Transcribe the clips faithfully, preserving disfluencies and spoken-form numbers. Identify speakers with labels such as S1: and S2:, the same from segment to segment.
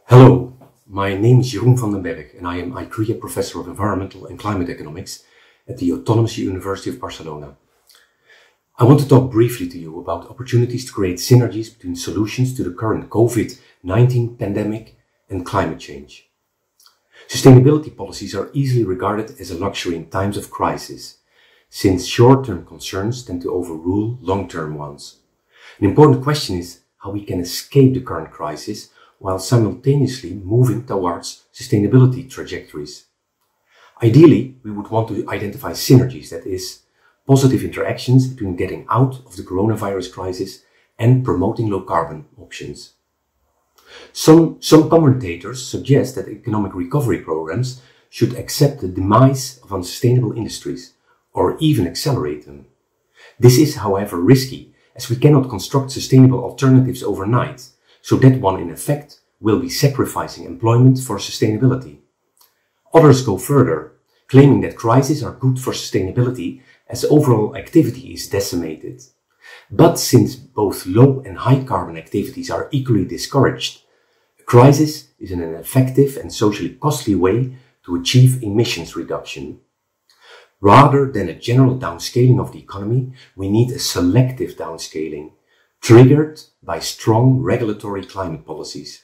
S1: Hello, my name is Jeroen van den Berg and I am Aegria Professor of Environmental and Climate Economics at the Autonomous University of Barcelona. I want to talk briefly to you about opportunities to create synergies between solutions to the current COVID nineteen pandemic and climate change. Sustainability policies are easily regarded as a luxury in times of crisis, since short-term concerns tend to overrule long-term ones. An important question is how we can escape the current crisis while simultaneously moving towards sustainability trajectories. Ideally, we would want to identify synergies, that is, positive interactions between getting out of the coronavirus crisis and promoting low-carbon options. Some, some commentators suggest that economic recovery programs should accept the demise of unsustainable industries, or even accelerate them. This is, however, risky, as we cannot construct sustainable alternatives overnight, so that one in effect will be sacrificing employment for sustainability. Others go further, claiming that crises are good for sustainability as overall activity is decimated. But since both low and high carbon activities are equally discouraged, a crisis is an effective and socially costly way to achieve emissions reduction. Rather than a general downscaling of the economy, we need a selective downscaling, triggered by strong regulatory climate policies.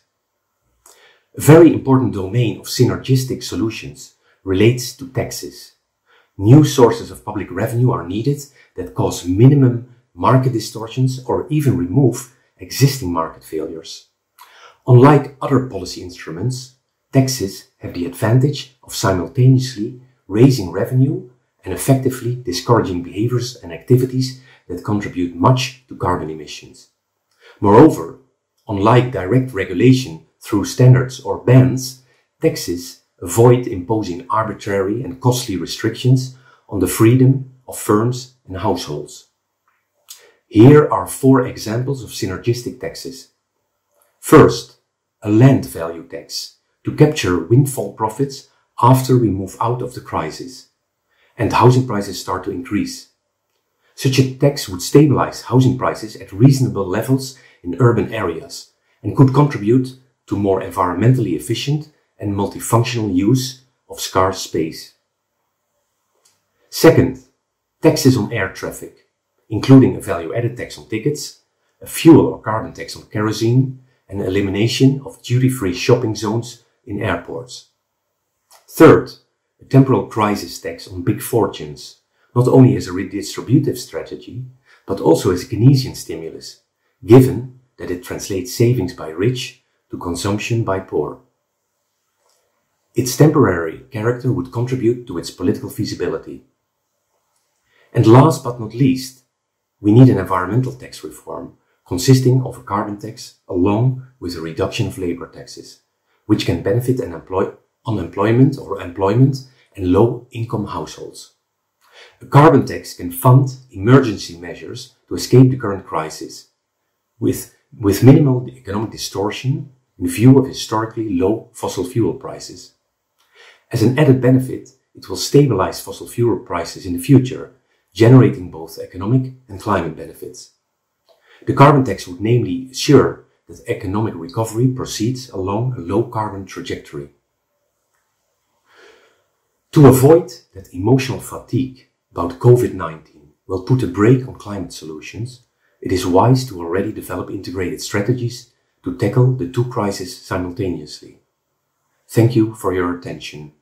S1: A very important domain of synergistic solutions relates to taxes. New sources of public revenue are needed that cause minimum market distortions or even remove existing market failures. Unlike other policy instruments, taxes have the advantage of simultaneously raising revenue and effectively discouraging behaviors and activities that contribute much to carbon emissions. Moreover, unlike direct regulation through standards or bans, taxes avoid imposing arbitrary and costly restrictions on the freedom of firms and households. Here are four examples of synergistic taxes. First, a land value tax to capture windfall profits after we move out of the crisis and housing prices start to increase. Such a tax would stabilize housing prices at reasonable levels in urban areas and could contribute to more environmentally efficient and multifunctional use of scarce space. Second, taxes on air traffic, including a value-added tax on tickets, a fuel or carbon tax on kerosene, and elimination of duty-free shopping zones in airports. Third, a temporal crisis tax on big fortunes, not only as a redistributive strategy, but also as a Keynesian stimulus, given that it translates savings by rich to consumption by poor. Its temporary character would contribute to its political feasibility. And last but not least, we need an environmental tax reform consisting of a carbon tax along with a reduction of labor taxes, which can benefit an employ unemployment or employment and low-income households. A carbon tax can fund emergency measures to escape the current crisis, with, with minimal economic distortion in view of historically low fossil fuel prices. As an added benefit, it will stabilize fossil fuel prices in the future, generating both economic and climate benefits. The carbon tax would namely assure that economic recovery proceeds along a low-carbon trajectory. To avoid that emotional fatigue about COVID nineteen will put a brake on climate solutions, it is wise to already develop integrated strategies to tackle the two crises simultaneously. Thank you for your attention.